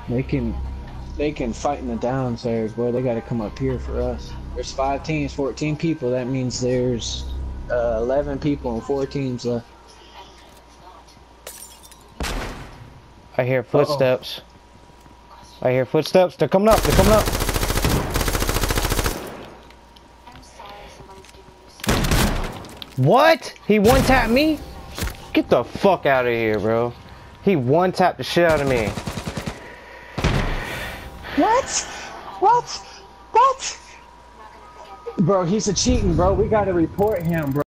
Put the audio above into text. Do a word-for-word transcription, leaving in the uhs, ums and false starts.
They can, they can fight in the downstairs, boy. They got to come up here for us. There's five teams, fourteen people. That means there's uh, eleven people and four teams left. I hear Uh-oh. footsteps. I hear footsteps. They're coming up. They're coming up. What? He one tapped me? Get the fuck out of here, bro. He one tapped the shit out of me. What? What? What? Bro, he's a cheating, bro. We gotta report him, bro.